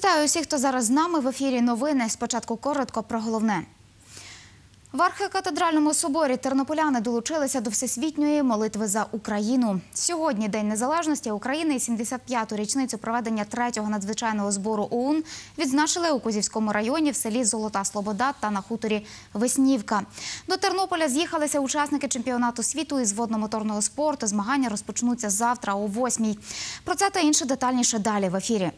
Вітаю усіх, хто зараз з нами. В ефірі новини. Спочатку коротко про головне. В Архикатедральному соборі тернополяни долучилися до всесвітньої молитви за Україну. Сьогодні День Незалежності України і 75-ту річницю проведення 3-го надзвичайного збору ОУН відзначили у Козівському районі в селі Золота Слобода та на хуторі Веснівка. До Тернополя з'їхалися учасники чемпіонату світу із водно-моторного спорту. Змагання розпочнуться завтра о 8-й. Про це та інше детальніше далі в ефірі.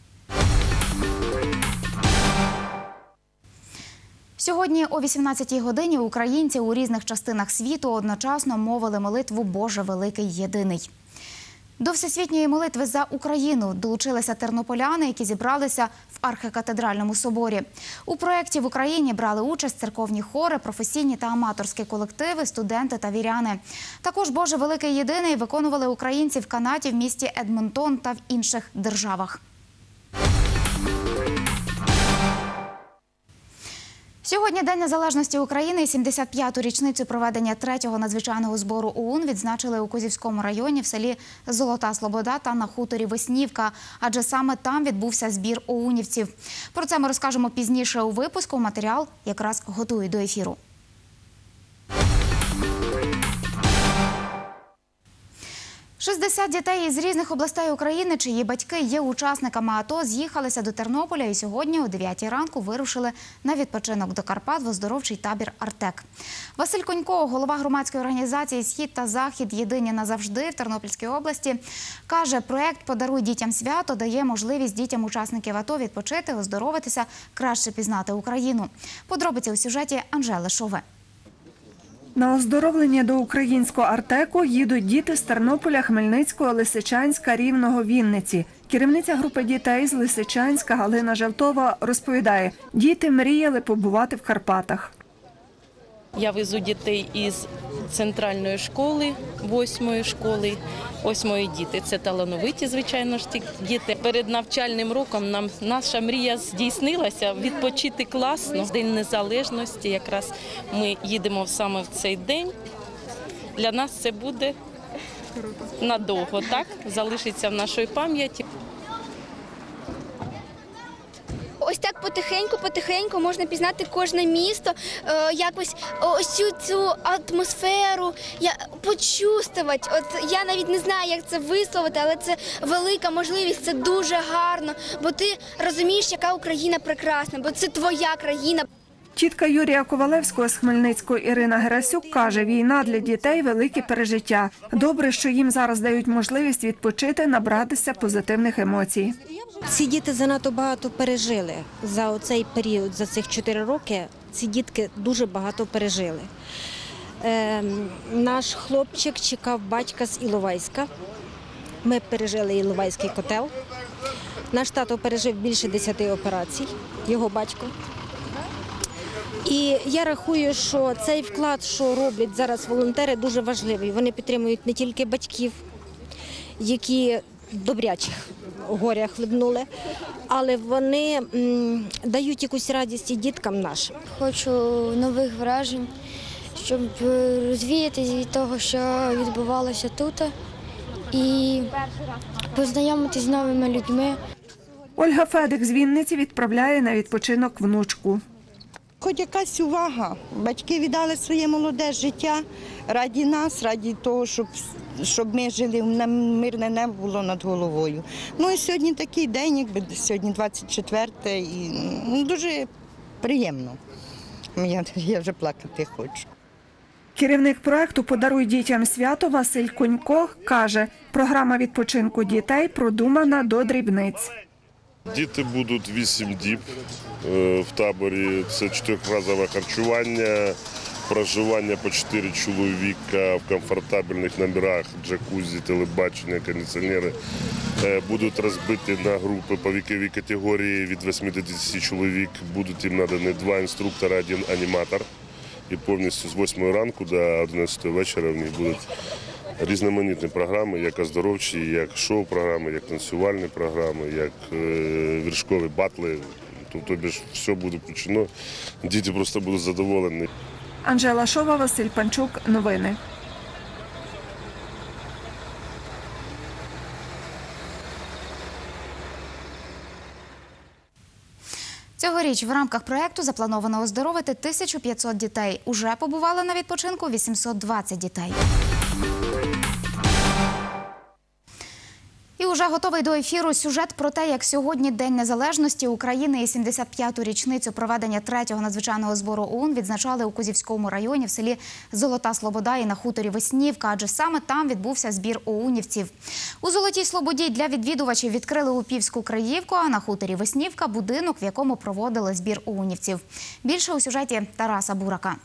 Сьогодні о 18-й годині українці у різних частинах світу одночасно мовили молитву «Боже великий єдиний». До всесвітньої молитви за Україну долучилися тернополяни, які зібралися в Архикатедральному соборі. У проєкті в Україні брали участь церковні хори, професійні та аматорські колективи, студенти та віряни. Також «Боже великий єдиний» виконували українці в Канаді, в місті Едмонтон та в інших державах. Сьогодні День Незалежності України і 75-ту річницю проведення 3-го надзвичайного збору ОУН відзначили у Козівському районі в селі Золота Слобода та на хуторі Веснівка, адже саме там відбувся збір оунівців. Про це ми розкажемо пізніше у випуску. Матеріал якраз готують до ефіру. «60 дітей із різних областей України, чиї батьки є учасниками АТО, з'їхалися до Тернополя і сьогодні о 9-й ранку вирушили на відпочинок до Карпат в оздоровчий табір «Артек». Василь Конько, голова громадської організації «Схід та Захід. Єдині назавжди» в Тернопільській області, каже, проєкт «Подаруй дітям свято» дає можливість дітям учасників АТО відпочити, оздоровитися, краще пізнати Україну. Подробиці у сюжеті Анжели Шове. На оздоровлення до українського «Артеку» їдуть діти з Тернополя, Хмельницького, Лисичанська, Рівного, Вінниці. Керівниця групи дітей з Лисичанська Галина Желтова розповідає, діти мріяли побувати в Карпатах. Я везу дітей із центральної школи, 8-ї школи. 8-ї діти – це талановиті, звичайно ж, ті діти. Перед навчальним роком наша мрія здійснилася – відпочити класно. День Незалежності, якраз ми їдемо саме в цей день. Для нас це буде надовго, так? Залишиться в нашій пам'яті. Ось так потихеньку можна пізнати кожне місто, якось ось цю атмосферу, почувствувати. От я навіть не знаю, як це висловити, але це велика можливість, це дуже гарно, бо ти розумієш, яка Україна прекрасна, бо це твоя країна. Тітка Юрія Ковалевського з Хмельницького Ірина Герасюк каже, війна для дітей – велике пережиття. Добре, що їм зараз дають можливість відпочити, набратися позитивних емоцій. Ці діти занадто багато пережили за цей період, за цих 4 роки. Ці дітки дуже багато пережили. Наш хлопчик чекав батька з Іловайська. Ми пережили Іловайський котел. Наш тато пережив більше 10 операцій, його батько. І я рахую, що цей вклад, що роблять зараз волонтери, дуже важливий. Вони підтримують не тільки батьків, які добрячих горя хлебнули, але вони дають якусь радість і діткам нашим. Хочу нових вражень, щоб розвіятися від того, що відбувалося тут, і познайомитися з новими людьми. Ольга Федик з Вінниці відправляє на відпочинок внучку. Хоч якась увага. Батьки віддали своє молоде життя раді нас, раді того, щоб ми жили, мирне небо було над головою. Ну і сьогодні такий день, якби сьогодні 24-те, і дуже приємно. Я вже плакати хочу. Керівник проєкту «Подаруй дітям свято» Василь Конько каже, програма відпочинку дітей продумана до дрібниць. Діти будуть 8 діб в таборі, це 4-разове харчування, проживання по 4 чоловіка в комфортабельних номерах, джакузі, телебачення, кондиціонери. Будуть розбиті на групи по віковій категорії від 8 до 10 чоловік. Будуть їм надані 2 інструктора, 1 аніматор. І повністю з 8 ранку до 11 вечора в них будуть різноманітні програми, як оздоровчі, як шоу-програми, як танцювальні програми, як віршкові батли. Тобто все буде включено. Діти просто будуть задоволені. Анжела Шова, Василь Панчук. Новини. Цьогоріч в рамках проєкту заплановано оздоровити 1500 дітей. Уже побували на відпочинку 820 дітей. І уже готовий до ефіру сюжет про те, як сьогодні День Незалежності України і 75-ту річницю проведення 3-го надзвичайного збору ОУН відзначали у Козівському районі в селі Золота Слобода і на хуторі Веснівка, адже саме там відбувся збір оунівців. У Золотій Слободі для відвідувачів відкрили Упівську Криївку, а на хуторі Веснівка – будинок, в якому проводили збір оунівців. Більше у сюжеті Тараса Бурака.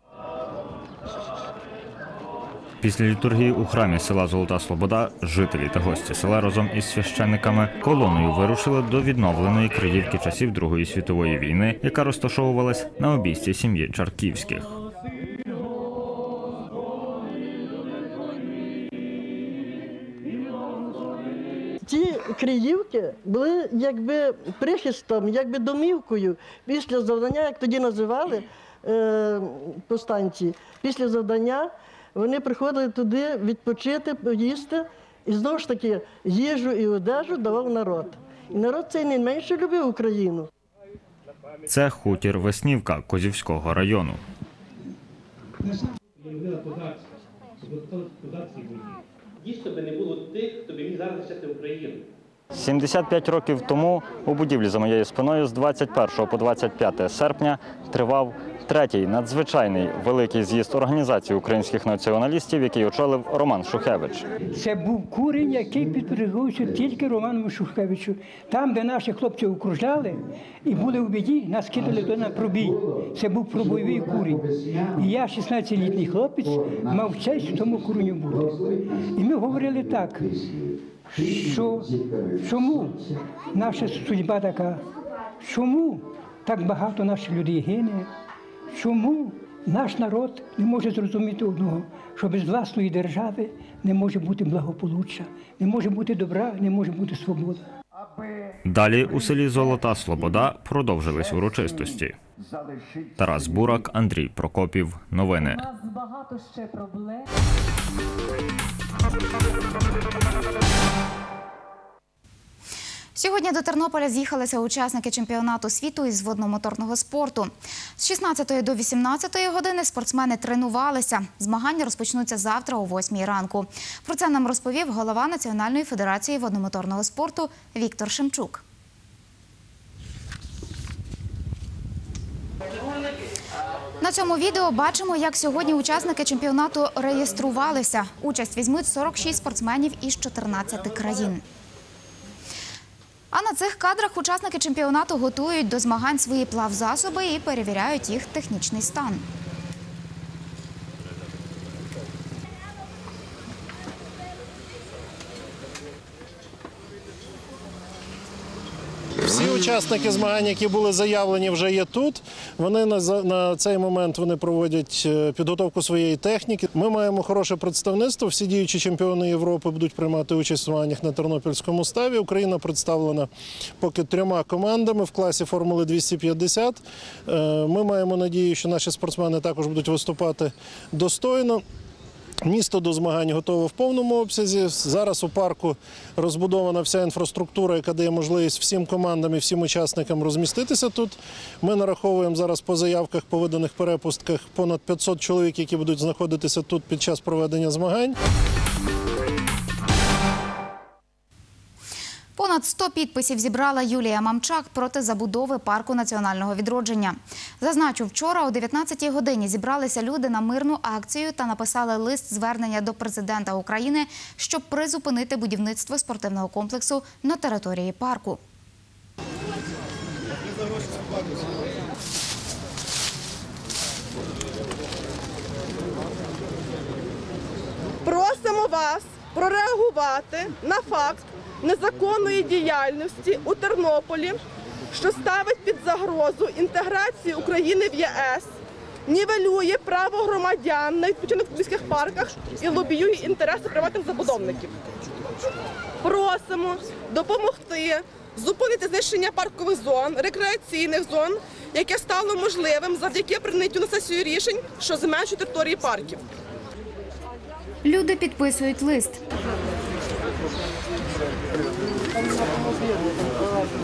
Після літургії у храмі села Золота Слобода жителі та гості села разом із священниками колоною вирушили до відновленої Криївки часів Другої світової війни, яка розташовувалась на обійсті сім'ї Чарківських. Ці Криївки були якби прихистом, якби домівкою після завдання, як тоді називали повстанці, після завдання вони приходили туди відпочити, поїсти, і знову ж таки їжу і одежу давав народ. І народ цей не менше любив Україну. Це хутір Веснівка Козівського району. Дійсно би не було тих, хто би міг зараз захищати Україну. 75 років тому у будівлі за моєю спиною з 21 по 25 серпня тривав 3-й надзвичайний великий з'їзд організації українських націоналістів, який очолив Роман Шухевич. Це був курінь, який підпорядковувався тільки Роману Шухевичу. Там, де наші хлопці окружали і були у біді, нас кидали туди на пробій. Це був пробойовий курінь. І я, 16-літній хлопець, мав честь в тому куреню бути. І ми говорили так, що чому наша судьба така, чому так багато наших людей гине, чому наш народ не може зрозуміти одного, що без власної держави не може бути благополуччя, не може бути добра, не може бути свобода. Далі у селі Золота Слобода продовжились урочистості. Тарас Бурак, Андрій Прокопів. Новини. У нас багато ще проблем. Сьогодні до Тернополя з'їхалися учасники чемпіонату світу із водномоторного спорту. З 16 до 18 години спортсмени тренувалися. Змагання розпочнуться завтра о 8 ранку. Про це нам розповів голова Національної федерації водномоторного спорту Віктор Шемчук. На цьому відео бачимо, як сьогодні учасники чемпіонату реєструвалися. Участь візьмуть 46 спортсменів із 14 країн. А на цих кадрах учасники чемпіонату готують до змагань свої плавзасоби і перевіряють їх технічний стан. Всі учасники змагань, які були заявлені, вже є тут. Вони на цей момент проводять підготовку своєї техніки. Ми маємо хороше представництво. Всі діючі чемпіони Європи будуть приймати участь у змаганнях на тернопільському ставі. Україна представлена поки 3 командами в класі Формули 250. Ми маємо надію, що наші спортсмени також будуть виступати достойно. Місто до змагань готове в повному обсязі. Зараз у парку розбудована вся інфраструктура, яка дає можливість всім командам і всім учасникам розміститися тут. Ми нараховуємо зараз по заявках, по виданих перепустках понад 500 чоловік, які будуть знаходитися тут під час проведення змагань. Понад 100 підписів зібрала Юлія Мамчак проти забудови парку національного відродження. Зазначу, вчора о 19-й годині зібралися люди на мирну акцію та написали лист-звернення до президента України, щоб призупинити будівництво спортивного комплексу на території парку. Просимо вас прореагувати на факт незаконної діяльності у Тернополі, що ставить під загрозу інтеграцію України в ЄС, нівелює право громадян на відпочинок в публічних парках і лобіює інтереси приватних забудовників. Просимо допомогти зупинити знищення паркових зон, рекреаційних зон, яке стало можливим завдяки прийняттю на сесію рішень, що зменшують території парків. Люди підписують лист.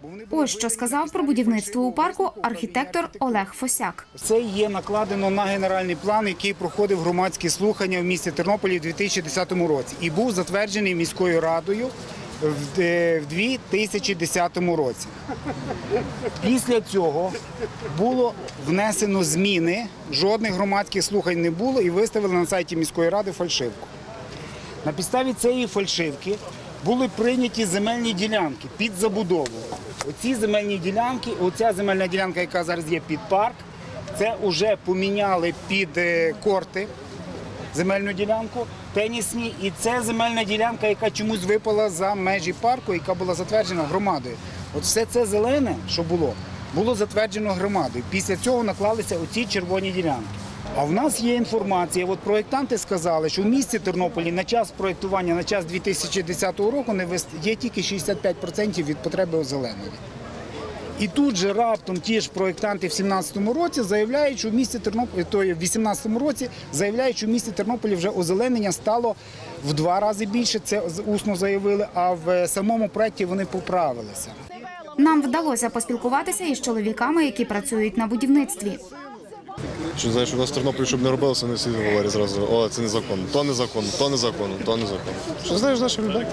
Ось що сказав про будівництво у парку архітектор Олег Фосяк. Це є накладено на генеральний план, який проходив громадські слухання в місті Тернополі в 2010 році і був затверджений міською радою в 2010 році. Після цього було внесено зміни, жодних громадських слухань не було і виставили на сайті міської ради фальшивку. На підставі цієї фальшивки були прийняті земельні ділянки під забудову. Оці земельні ділянки, оця земельна ділянка, яка зараз є під парк, це вже поміняли під корти земельну ділянку, тенісні. І це земельна ділянка, яка чомусь випала за межі парку, яка була затверджена громадою. От все це зелене, що було затверджено громадою. Після цього наклалися оці червоні ділянки. А в нас є інформація, от проєктанти сказали, що в місті Тернополі на час проєктування, на час 2010 року є тільки 65% від потреби озеленення. І тут же раптом ті ж проєктанти в 2017 році заявляють, що в місті Тернополі, в 2018 році заявляють, що в місті Тернополі вже озеленення стало в 2 рази більше, це усно заявили, а в самому проєкті вони поправилися. Нам вдалося поспілкуватися із чоловіками, які працюють на будівництві. Що, знаєш, у нас в Тернополі, щоб не робилося, не всі говорять зразу, о, це незаконно, то незаконно, то незаконно, то незаконно. Що знаєш наших людей?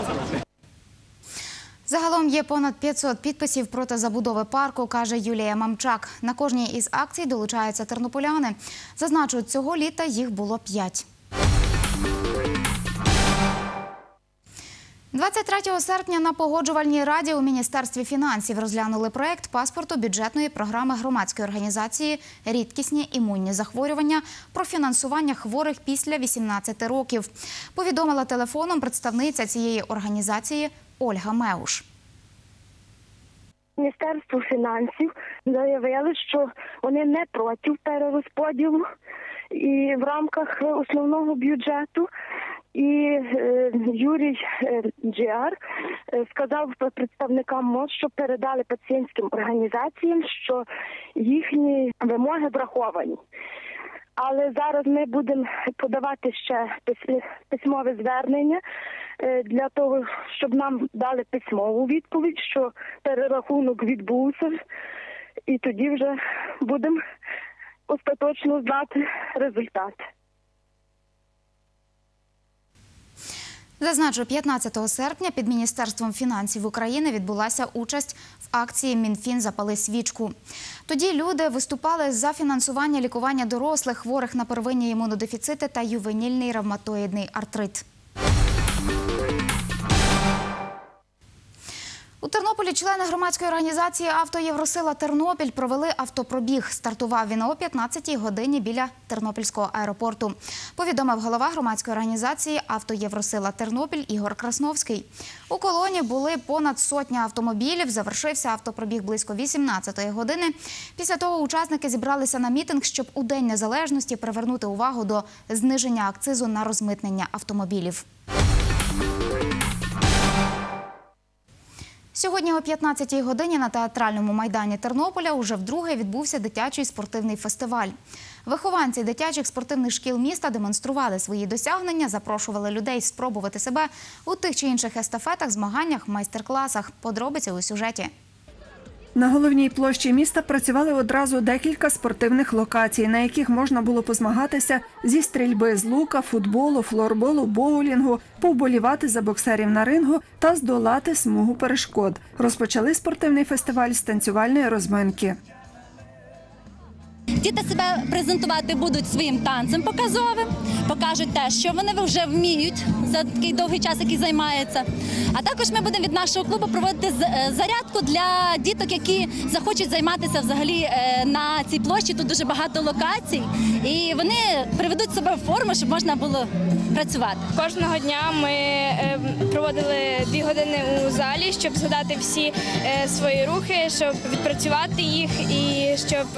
Загалом є понад 500 підписів проти забудови парку, каже Юлія Мамчак. На кожній із акцій долучаються тернополяни. Зазначують, цього літа їх було 5. 23 серпня на Погоджувальній раді у Міністерстві фінансів розглянули проєкт паспорту бюджетної програми громадської організації «Рідкісні імунні захворювання» про фінансування хворих після 18 років. Повідомила телефоном представниця цієї організації Ольга Меуш. Міністерство фінансів заявили, що вони не проти перерозподілу і в рамках основного бюджету. І Юрій Джіар сказав представникам МОЗ, що передали пацієнтським організаціям, що їхні вимоги враховані. Але зараз ми будемо подавати ще письмове звернення для того, щоб нам дали письмову відповідь, що перерахунок відбувся. І тоді вже будемо остаточно знати результат. Зазначу, 15 серпня під Міністерством фінансів України відбулася участь в акції «Мінфін. Запали свічку». Тоді люди виступали за фінансування лікування дорослих, хворих на первинні імунодефіцити та ювенільний ревматоїдний артрит. У Тернополі члени громадської організації «Авто Євросила Тернопіль» провели автопробіг. Стартував він о 15-й годині біля Тернопільського аеропорту. Повідомив голова громадської організації «Авто Євросила Тернопіль» Ігор Красновський. У колоні були понад сотня автомобілів. Завершився автопробіг близько 18-ї години. Після того учасники зібралися на мітинг, щоб у День Незалежності привернути увагу до зниження акцизу на розмитнення автомобілів. Сьогодні о 15-й годині на театральному майдані Тернополя уже вдруге відбувся дитячий спортивний фестиваль. Вихованці дитячих спортивних шкіл міста демонстрували свої досягнення, запрошували людей спробувати себе у тих чи інших естафетах, змаганнях, майстер-класах. Подробиці у сюжеті. На головній площі міста працювали одразу декілька спортивних локацій, на яких можна було позмагатися зі стрільби з лука, футболу, флорболу, боулінгу, повболівати за боксерів на рингу та здолати смугу перешкод. Розпочали спортивний фестиваль з танцювальної розминки. Діти себе презентувати будуть своїм танцем показовим, покажуть те, що вони вже вміють за такий довгий час, який займається. А також ми будемо від нашого клубу проводити зарядку для діток, які захочуть займатися взагалі на цій площі. Тут дуже багато локацій, і вони приведуть себе в форму, щоб можна було працювати. Кожного дня ми проводили 2 години у залі, щоб згадати всі свої рухи, щоб відпрацювати їх і щоб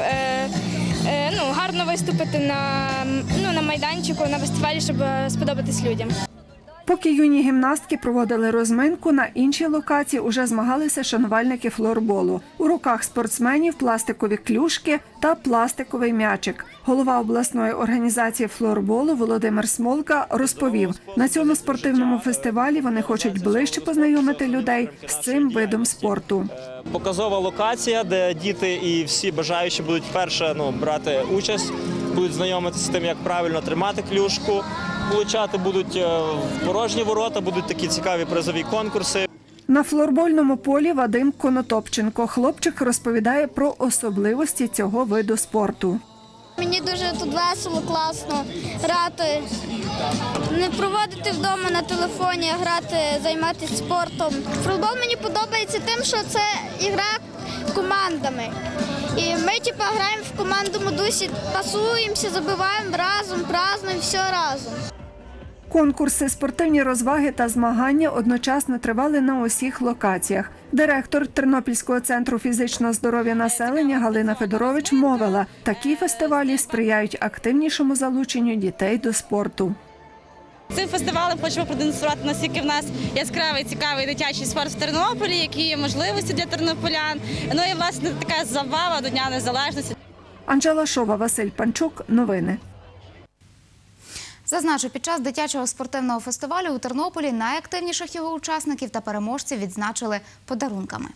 гарно виступити на майданчику, на фестивалі, щоб сподобатись людям. Поки юні гімнастки проводили розминку, на іншій локації уже змагалися шанувальники флорболу. У руках спортсменів пластикові клюшки та пластиковий м'ячик. Голова обласної організації флорболу Володимир Смолка розповів, на цьому спортивному фестивалі вони хочуть ближче познайомити людей з цим видом спорту. Показова локація, де діти і всі бажаючі будуть вперше брати участь, будуть знайомитися з тим, як правильно тримати клюшку. Влучати будуть в порожні ворота, будуть такі цікаві призові конкурси. На флорбольному полі Вадим Конотопченко. Хлопчик розповідає про особливості цього виду спорту. Мені дуже тут весело, класно грати, не проводити вдома на телефоні, а грати, займатися спортом. Футбол мені подобається тим, що це ігра командами. І ми граємо в командному дусі, пасуємося, забиваємо разом, празднуємо все разом. Конкурси, спортивні розваги та змагання одночасно тривали на усіх локаціях. Директор Тернопільського центру фізичного здоров'я населення Галина Федорович мовила, такі фестивалі сприяють активнішому залученню дітей до спорту. Цим фестивалем хочемо продемонструвати, наскільки в нас яскравий, цікавий дитячий спорт в Тернополі, які є можливості для тернополян. Ну і, власне, така забава до Дня Незалежності. Анжела Шова, Василь Панчук. Новини. Зазначу, під час дитячого спортивного фестивалю у Тернополі найактивніших його учасників та переможців відзначили подарунками.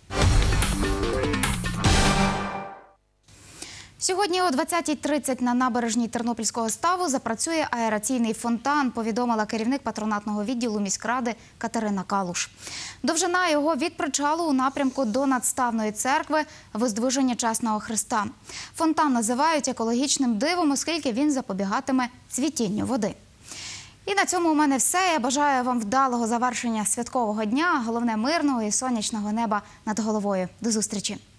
Сьогодні о 20:30 на набережній Тернопільського ставу запрацює аераційний фонтан, повідомила керівник патронатного відділу міськради Катерина Калуш. Довжина його від причалу у напрямку до надставної церкви Воздвиження Чесного Христа. Фонтан називають екологічним дивом, оскільки він запобігатиме цвітінню води. І на цьому у мене все. Я бажаю вам вдалого завершення святкового дня, головне мирного і сонячного неба над головою. До зустрічі!